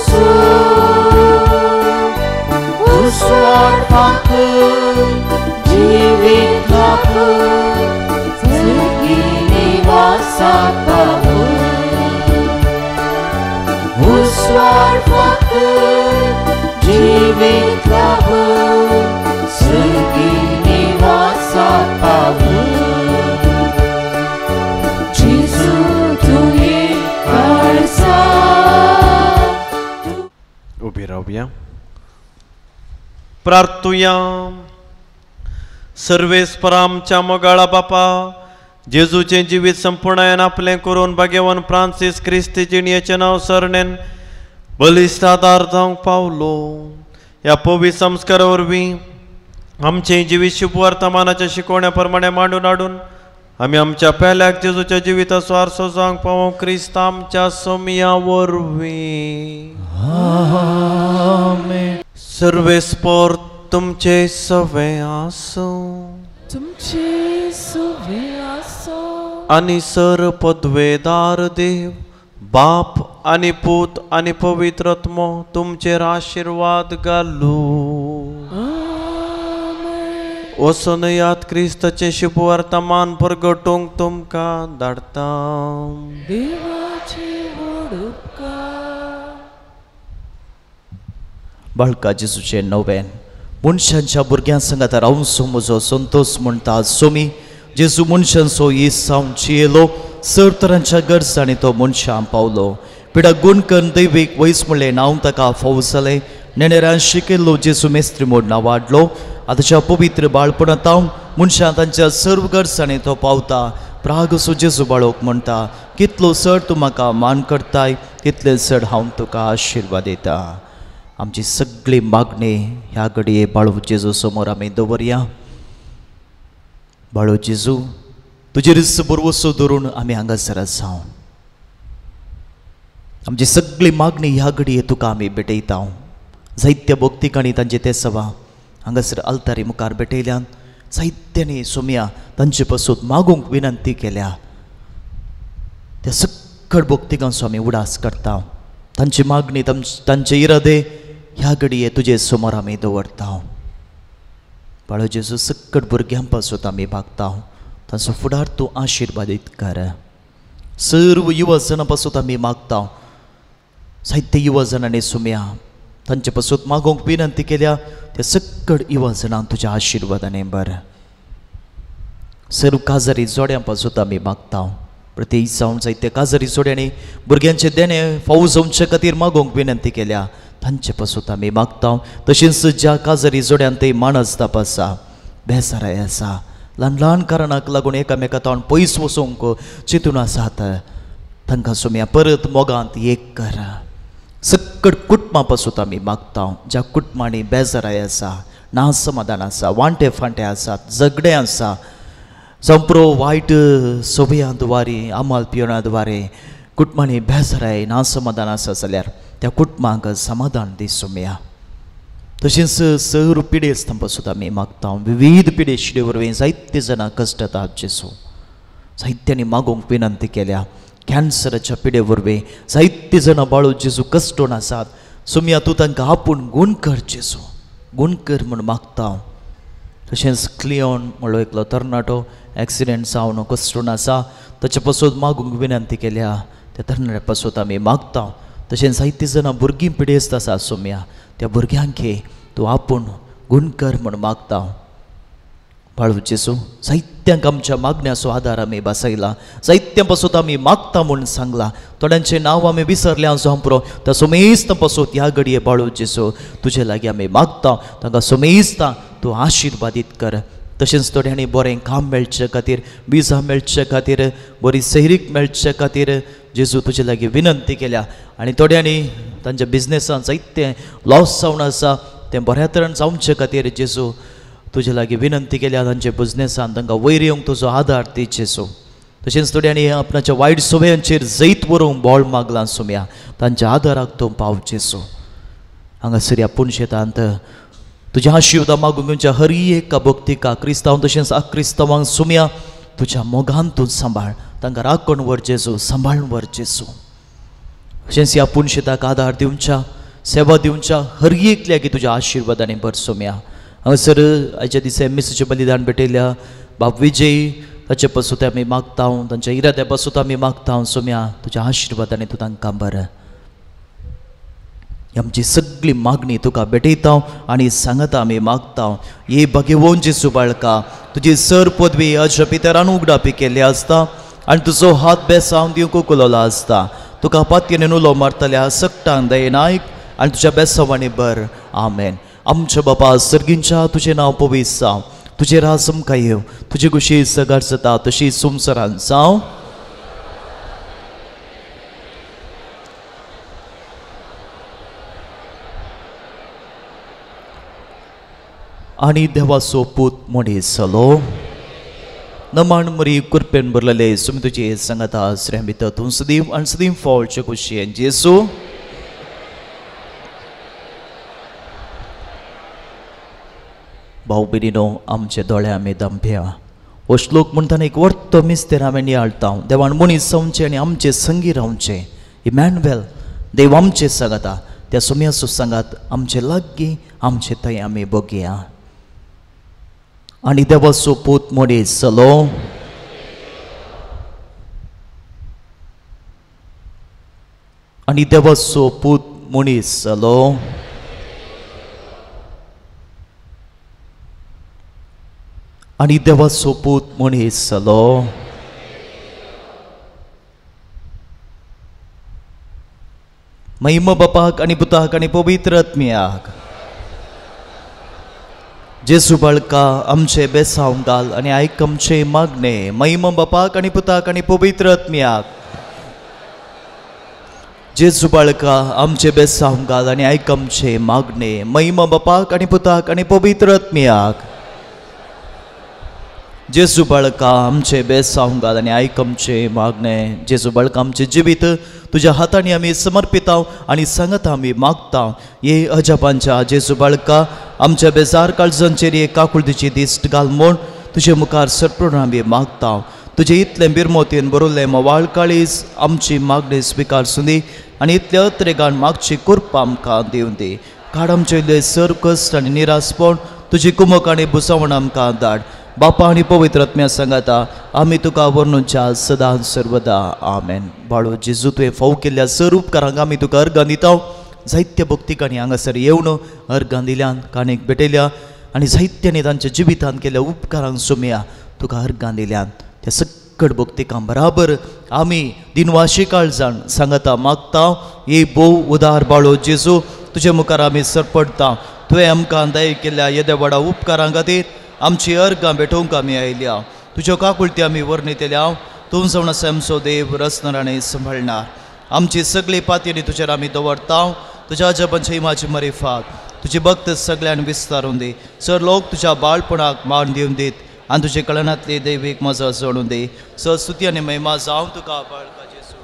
स्वार्थाक जीवित स्वर्गी निवासात स्वार्थाक जीवित स्वर्गी निवासात जेजू तुझे कळसा. उभी राहूया, प्रार्थूया. सर्वेस्परा आमच्या मोगाळा बापा, जेजूचे जिवीत संपूर्ण आपले करून भाग्यवान फ्रांसीस क्रिस्ती जिणयेचे नाव सरनेन बलिश्ट आदार जावंक पावलो. ह्या पवित्र संस्कारा वरवीं आमचे जिवीत शुभ वर्तमानाच्या शिकवण्या प्रमाणे मांडून हाडून आमी आमच्या पेल्याक जेजूच्या जिविताचो आरसो जावंक पावूं. क्रिस्त आमच्या सोमिया वरवीं. आमेन. सर्वेस्पर तुमचे सवे आसो, तुमचे सवे आसो आनी सर पदवेदार देव बाप आनी पूत आनी पवित्र आत्मो तुमचेर आशीर्वाद घालू. वचून याद क्रिस्ताचे शुभ वर्तमान परगटूंक तुमकां धाडटा. देवाचे व्हड उपकार. बाळका जेजूचे नवेन मनशांच्या भुरग्यां संगात रावून म्हजो संतोष म्हणटा. सोमी जेजू मनशांचो येस जावन जियेलो, सर तरांच्या गरजांनी तो मनशां पावलो. पिडा गुणकन दैवीक वयस म्हणलें नांव ताका फावो जालें. नेणेऱ्यान शिकिल्लो जेजू मेस्त्री म्हूण नांव वाडलो. आतांच्या पवित्र बाळपणांत हांव मनशां तांच्या सर्व गरजांनी तो पावता. प्राग असो जेजू बाळोक म्हणटा, कितलो चड तूं म्हाका मान करताय तितले चड हांव तुका आशिर्वाद दिता. आमची सगळी मागणी ह्या घडये बाळू जेजू समोर आमी दवरया. बाळू जेजू तुजेर बरवसो धरून आमी हांगासर आसा. आमची सगळी मागणी ह्या घडये तुका आमी भेटयता. जायत्या भक्तिकांनी तांचे ते सवा हांगासर आल्तारी मुखार भेटयल्यान जायत्यांनी सोम्या तांचे पासून मागूंक विनंती केल्या. त्या सकट भक्तिकांचो आमी उडास करता. तांची मागणी तांचे इरादे ह्या घडये तुजे समोर आमी दवरता. बाळो जेजू सकट भुरग्यां पासून आमी मागता, तांचो फुडार तूं आशिर्वादीत कर. सर्व युवा जनां पासून आमी मागता. जायते युवा जनांनी सुम्या तांचे पासून मागोवंक विनंती केल्या. त्या सकट युवा जनांक तुज्या आशिर्वादाने बर. सर्व काजारी जोड्यां पासून आमी मागता. प्रत्येक जावन जायते काजारी जोड्यांनी भुरग्यांचे देणे फावो जावचे खातीर मागोवंक विनंती केल्या. तांचे पासून आमी मागता. तशेंच ज्या काजारी जोड्यान ते मानस ताप आसा, बेसाराय आसा, ल्हान ल्हान कारणाक लागून एकामेकांतल्यान पयस वचोंक चिंतून आसात, तांकां सोम्या परत मोगांत एक कर. सकट कुटुंबां पासून आमी मागता. ज्या कुटुंबांनी बेजाराय आसा, नासमाधान आसा, वांटे फांटे आसात, झगडे आसा, संप्रो वायट सवयां द्वारे आमाल पियोना द्वारे कुटुंबांनी बेजाराय नासमाधान आसा जाल्यार त्या कुटुंबांक समाधान दी सोम्या. तशेंच सर पिडे आसता पासून आमी मागता. विविध पिडे शिडे वरवीं जायते जाणां कश्टातात जेजू. जायत्यांनी मागोवंक विनंती केल्या. कॅन्सराच्या पिडे वरवीं जायते जाणां बाळू जेजू कश्टून आसात. सोम्या तूं तांकां आपूण गूण कर जेजू, गूण कर म्हूण मागता. तशेंच क्लियोन म्हणलो एकलो तरणाटो एक्सिडेंट जावन कश्टून आसा, ताचे पासून मागूंक विनंती केल्या. त्या तरणाट्या पासून आमी मागता. तशेंच जायतीं जाणां भुरगीं पिडेस्त आसा सोम्या, त्या भुरग्यांक तूं आपूण गूण कर म्हूण मागता. बाळू जेजू जायत्यांक आमच्या मागण्याचो आदार आमी बसयला. जायत्यां पासून आमी मागता म्हूण सांगला. थोड्यांचें नांव आमी विसरल्या जावं त्या सोमेस्त पासून ह्या घडये बाळू जेजू तुजे लागीं आमी मागता. तांकां सोमेस्त तूं आशिर्वादीत कर. तशेंच थोड्यांनी बरें काम मेळचे खातीर, विजा मेळचे खातीर, बरी सैरीक मेळचे खातीर जेजू तुजे लागीं विनंती केल्या. आनी थोड्यांनी तांच्या बिजनेसान जायतें लॉस जावन आसा, तें बऱ्या तरेन जावचे खातीर जेजू तुजे लागीं विनंती केल्या. तांच्या बिजनेसान तांकां वयर येवंक तुजो आदार दी जेजू. तशेंच थोड्यांनी आपणाच्या वायट सवयांचेर जैत व्हरूंक बोळ मागलां सोम्या, तांच्या आदाराक तूं पाव जेजू. हांगासर ह्या पुणशेतांत तुज्या आशिर्वादा मागूंक तुमच्या हर एका भक्तिका क्रिस्तांव तशेंच अक्रिस्तांवांक सोम्या तुज्या मोगान तूं सांबाळ. तांकां राखण व्हर जेजू, सांबाळून व्हर जेजू. अशेंच ह्या पुणशिताक आदार दिवच्या सेवा दिवच्या हर एकल्या की तुझ्या आशिर्वादाने भर सोम्या हांगासर आयच्या दिसा मिसेचें बलिदान भेटयल्या बाब विजय ताचे पासून आमी मागता तांच्या इराद्या पासून आमी मागता सोम्या तुझ्या आशिर्वादाने तूं तांकां बर आमची सगळी मागणी तुका भेटयता आनी सांगता आमी मागता ये भगवोन जेसू बाळका तुजी सर पदवी अज्या पितरान उगडापी केल्ली आसता आनी तुजो हात बेसांव दिवंक उखलोलो आसता तुका पातयेन उलो मारतल्या सक्टान दयेन आयक आनी तुज्या बेसांवांनी बर आमेन. आमच्या बापा सर्गींच्या तुजें नांव पवित्र जावं तुजें राज आमकां येव तुजी कुशी सगार जाता तशी सुमसरान जावं आनी देवाचो पूत मनीस जालो नमाण मरी कुरपेन बरलेले सुमी तुजे सांगता श्रेय भितर तूं सदीव आनी सदीव फावळचे कुशेन जेसू भाऊ बिनीनो आमचे दोळे आमी दंप्या हो श्लोक म्हणटाना एक वर्त मिस्तेर हांवें नियाळटा देवान मनीस जावचे आनी आमचे संगी रावचे इमॅन्युएल देव आमचे सांगता त्या सुम्याचो सांगात आमचे लागीं आमचे थंय आमी बगया आनी देवाचो पूत मनीस जालो आनी देवाचो पूत मनीस जालो आनी देवाचो पूत मनीस जालो महिमा बापाक आनी पुताक आनी पवित्र आत्म्याक जेसू बाळका आमचे बेसांव घाल आनी आयक आमचे मागणे महिमा बापाक आनी पुताक आनी पवित्र आत्म्याक जेसू बाळका आमचे बेसांव घाल आनी आयक आमचे मागणे महिमा बापाक आनी पुताक आनी पवित्र आत्म्याक जेसू बाळका आमचे बेसांव घाल आनी आयक आमचे मागणे जेसू बाळका आमचे जिवीत तुज्या हातांनी आमी समर्पिता आनी सांगता आमी मागता ये अजापांच्या जेसू बाळका आमच्या बेजार काळजांचेर एक काकुळतीची दिश्ट घाल म्हूण तुजे मुखार सरपण आमी मागता तुजे इतलें बिरमोतीन बरोल्लें मोवाळ काळीज आमची मागणी स्विकार सुदी आनी इतले अत्रेगान मागची कृपा आमकां दिवन दी काड आमचे इल्ले सर कश्ट आनी निरासपण तुजी कुमक आनी बुसावण आमकां धाड बापा आनी पवित्र आत्म्या सांगता आमी तुका वर्णुच्या सदां सर्वदा आमेन. बाळो जेजू तुवें फाव केल्ल्या सर उपकारांक आमी तुका अर्गां दिता जायत्य भक्तिकांनी हांगासर येवन अर्गां दिल्यान काणेक भेटयल्या आनी जायत्यांनी तांच्या जिवितांत केल्ल्या उपकारांक सुमया तुका अर्गां दिल्यान त्या सकट भक्तिकां बराबर आमी दिनवाशी काळजाण सांगता मागता ये भोव उदार बाळो जेजू तुजे मुखार आमी सरपडटा तुवें आमकां दय केल्ल्या येद्या व्हडा उपकारां खातीर आमची अर्गां भेटोवंक आमी आयल्या तुज्यो काकुळटी आमी वर्णितल्या तूं जावन आसा आमचो देव रचणार आनी सांबाळणार आमची सगळी पातयेनी तुजेर आमी दवरता तुज्या जपांच्या इमाची मरेफात तुजी भक्त सगळ्यान विस्तारून दी सर लोक तुज्या बाळपणाक मान दिवन दीत आनी तुजे कळनातली दैवीक मजा जोडून दी सर स्तुती आनी महिमा जावं तुका बाळका जेजू.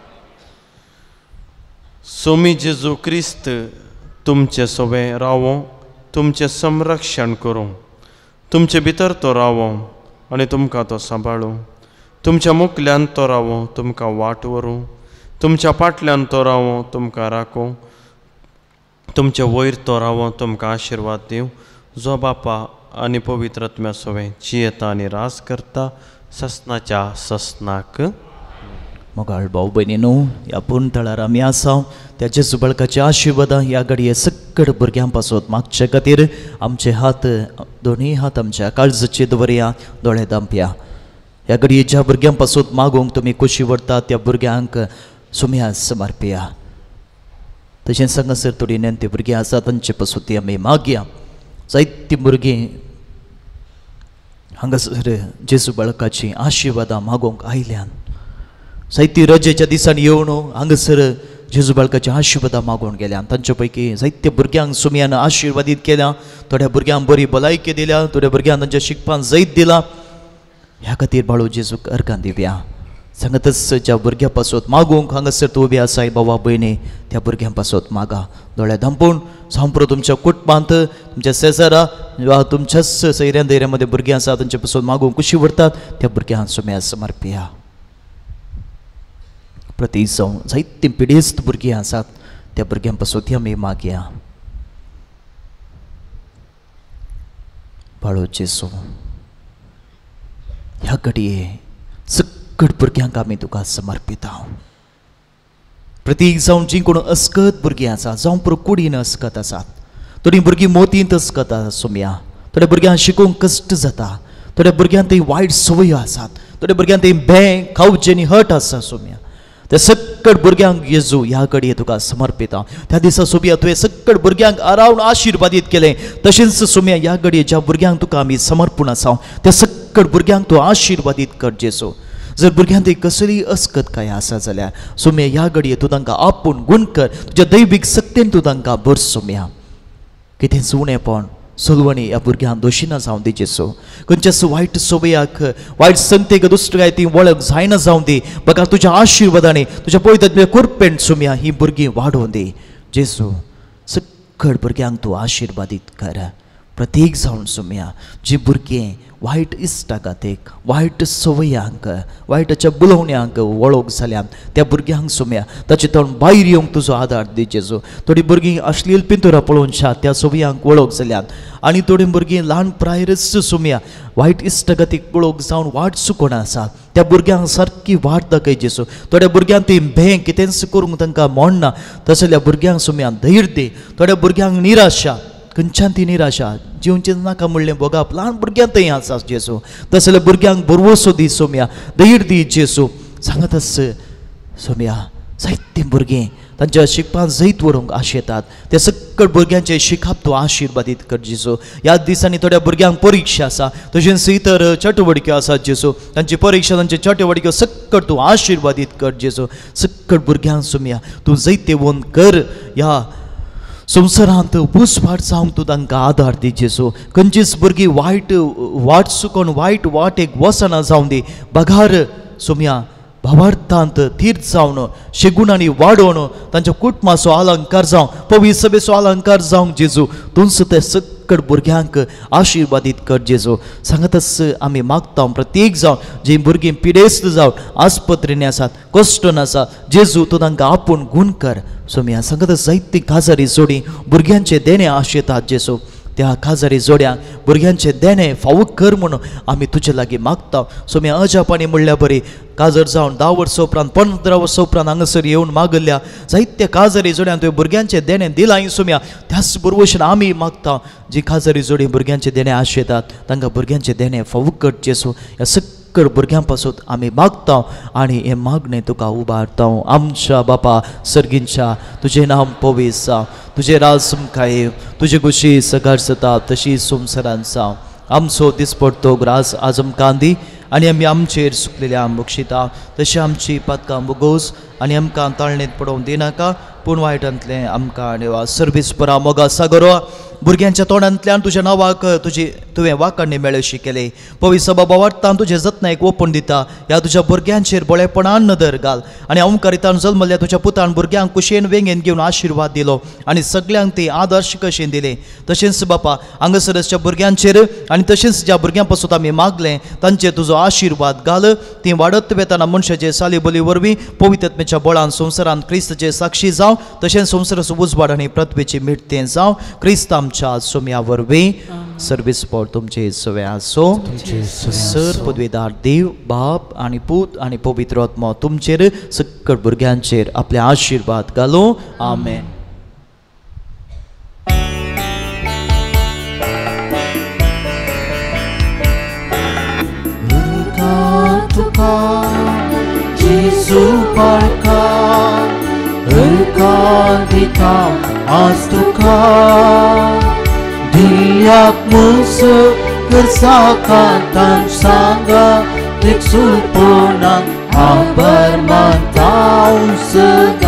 सोमी जेजू क्रिस्त तुमचे सोबे रावो तुमचे संरक्षण करूं तुमचे भितर तो रावो आनी तुमकां तो सांबाळूं तुमच्या मुखल्यान तो रावो तुमकां वाट व्हरूं तुमच्या फाटल्यान तो रावो तुमकां राखूं तुमचे वयर तो रावो तुमकां आशिर्वाद दिवं जो बापा आनी पवित्र आत्म्या सोबे जियेता आनी रास करता ससनाच्या ससनाक. मोगाळ भाऊ भयणीनो ह्या पुणतळार आमी आसा त्या जेजू बाळकाच्या आशिर्वादां ह्या घडये सकट भुरग्यां पासून मागचे खातीर आमचे हात दोनूय हात आमच्या काळजाचेर दवरया दोळे दांपया ह्या घडये ज्या भुरग्यां पासून मागूंक तुमी खोशी व्हरतात त्या भुरग्यांक सुम्या समर्पया तशेंच हांगासर थोडी नेणटी भुरगीं आसा तांचे पासून ती आमी मागया जायतीं भुरगीं हांगासर जेजू बाळकाची आशिर्वादां मागोवंक आयल्यान जायतीं रजेच्या दिसांनी येवन हांगासर जेजू बाळकाच्या आशिर्वादां मागून गेल्या तांचे पैकी जायत्या भुरग्यांक सुमयान आशिर्वादीत केल्या थोड्या भुरग्यांक बरी भलायकी दिल्या थोड्या भुरग्यांक तांच्या शिकपाक जैत दिला ह्या खातीर बाळू जेजूक अर्गां दिवया सांगतच ज्या भुरग्यां पासून मागूंक हांगासर तूं उबी आसाय बाबा भयणी त्या भुरग्यां पासून मागा दोळे धांपून सांप्रो तुमच्या कुटुंबांत तुमच्या शेजारा वा तुमच्याच सैऱ्या दैऱ्या मध्ये भुरगीं आसा तांचे पासून मागूंक खुशी व्हरतात त्या भुरग्यांक सुम्या समर्पया. प्रती जावन जायती पिडेस्त भुरगीं आसात त्या भुरग्यां पासून ती आमी मागया. बाळो जेसू, ह्या घडये सगळ्या भुरग्यांक आमी तुका समर्पिता. प्रत्येक जावन जी कोण अस्कत भुरगीं आसा जावं पुरो कुडीन अस्कत आसात, थोडीं भुरगीं मोतींत अस्कत आसा सुम्या, थोड्या भुरग्यांक शिकोवंक कश्ट जाता, थोड्या भुरग्यांक थंय वायट संवयो आसात, थोड्या भुरग्यांक थंय भें खावचें आनी हट आसा सुम्या. त्या सगळ्या भुरग्यांक येजू ह्या घडये तुका समर्पिता. त्या दिसा सुम्या तुवें सगळ्या भुरग्यांक आरावन आशिर्वादीत केलें, तशेंच सुम्या ह्या घडये ज्या भुरग्यांक तुका आमी समर्पण आसा त्या सगळ्या भुरग्यांक तूं आशिर्वादीत कर जेसू. जर भुरग्यांक थंय कसलीय अस्कत काय आसा जाल्यार सुम्या ह्या घडये तूं तांकां आपूण गूण कर, तुज्या दैवीक सक्तीन तूं तांकां भर सुम्या. कितें उणेंपण सुलवणी ह्या भुरग्यांक दोशीना जावं दी जेसू. खंयच्याच वायट सवयाक वायट संगतेक दुश्टकाय ती वळख जायना जावं दी. बघा तुज्या आशिर्वादांनी तुज्या पळयता कुरपेण सुम्या ही भुरगीं वाडोवन दी जेसू. सगळ्या भुरग्यांक तूं आशिर्वादीत कर. प्रत्येक जावन सुम्या जी भुरगीं वायट इश्टागातीक वायट सवयांक वायटाच्या बुलोवण्यांक वळख जाल्यात त्या भुरग्यांक सुम्या ताचे तोंड भायर येवंक तुजो आदार दी जेजू. थोडीं भुरगीं अश्लील पिंतुरां पळोवन शात त्या सवयांक वळख जाल्यात, आनी थोडीं भुरगीं ल्हान प्रायरच सुम्या वायट इश्टागातीक वळख जावन वाट चुकोन आसात त्या भुरग्यांक सारकी वाट दाखय जेसू. थोड्या भुरग्यांक ती भें कितेंच करूंक तांकां मोडना तसल्या भुरग्यांक सुम्या धैर्य दी. थोड्या भुरग्यांक निराशा खंयच्यान ती निराशा जिवचें नाका म्हणलें भोगप ल्हान भुरग्यांक थंय आसा जेसू. तसल्या भुरग्यांक बरवसो दी सोम्या, धैर्य दी जेसू. सांगत आस सोम्या जायतीं भुरगीं तांच्या शिकपाक जैत व्हरूंक आशेतात त्या सगळ्या भुरग्यांचे शिकप तूं आशिर्वादीत कर जेसू. ह्या दिसांनी थोड्या भुरग्यांक परीक्षा आसा, तशेंच इतर चटवडक्यो आसात जेसू. तांची परीक्षा तांचे चटवडक्यो सगळ्यो तूं आशिर्वादीत कर जेसू. सगळ्या भुरग्यांक सोम्या तूं जैत वोन कर. ह्या संवसारांत बुसवाट जावंक तूं तांकां आदार दी जेसू. खंयचीच भुरगीं वायट वाट चुकोन वायट वाटेक वसना जावं दी. बघार सोम्या भावार्थांत तीर्थ जावन शेगुणांनी वाडोवन तांच्या कुटुंबाचो अलंकार जावं पवित्र सभेचो अलंकार जावंक जेजू तूंच त्या सगळ्या भुरग्यांक आशिर्वादीत कर जेजू. सांगत आस आमी मागता प्रत्येक जावन जी भुरगीं पिडेस्त जावन आस्पत्रेनी आसात कश्टन आसा जेजू तूं तांकां आपूण गूण कर. सोम्या सांगत जायतीं काजारी जोडी भुरग्यांचे देणे आशेतात जेजू. त्या काजारी जोड्यांक भुरग्यांचे देणे फावो कर म्हणून आमी तुजे लागीं मागता. सोम्या अजापानी म्हणल्या बरी काजर जावन धा वर्सां उपरांत पंदरा वर्सां उपरांत हांगासर येवन मागल्या जायत्या काजारी जोड्यांक तुवें भुरग्यांचे देणे दिलां सोम्या. त्याच बरोबरशीन आमी मागता जी काजारी जोडी भुरग्यांचे देणे आशेतात तांकां भुरग्यांचे देणे फावो कर जेसू. ह्या सगळ्या भुरग्यां पासून आमी मागता आनी हें मागणें तुका उबारता. आमच्या बापा सर्गींच्या तुजें नांव पवित्र जावं, तुजें राज मुखार, तुजे कुशी सकाळ जाता तशी संवसारांत जावं. आमचो दिसपडतो ग्रास आज आमकां दी आनी आमी आमचेर सुकलेल्या बक्षिता तशी आमची पातकां बुगोस आनी आमकां ताळणेंत पडोवंक दिनाका पूण वायटांतलें आमकां देवा सर्वीस परा मोगा सागरो. भुरग्यांच्या तोंडांतल्यान तुज्या नांवाक तुजी तुवें वाखाणणी मेळशी केले. पवित्र बाबा वाटतां तुजे जतनायक ओपण दिता. ह्या तुज्या भुरग्यांचेर बळेपणान नदर घाल आनी अवकारितान जल्मल्ल्या तुज्या पुतान भुरग्यांक कुशेन वेंगेन घेवन आशिर्वाद दिलो आनी सगळ्यांक ती आदर्श कशें दिले. तशेंच बापा हांगासरच्या भुरग्यांचेर आनी तशेंच ज्या भुरग्यां पासून आमी मागलें तांचेर तुजो आशिर्वाद घाल. ती वाडत वेताना मनशाचे सालीबली वरवीं पवित्रत्मेच्या बळान संवसारांत क्रिस्ताचे साक्षी जावं तशेंच संवसाराचो उजवाड आनी प्रतवेची मिटतें जावं. क्रिस्त आमच्या सोम्या वरवीं सर्वीस पॉट तुमचे सवे आसो. सर पदवेदार देव बाप आनी पूत आनी पवित्र आत्मा तुमचेर सगळ्या भुरग्यांचेर आपले आशिर्वाद घालो. आमेन. Jesu parka Engkau hitam astuka Diak musuh kesakatan sangga Diksu punang habar mantau segala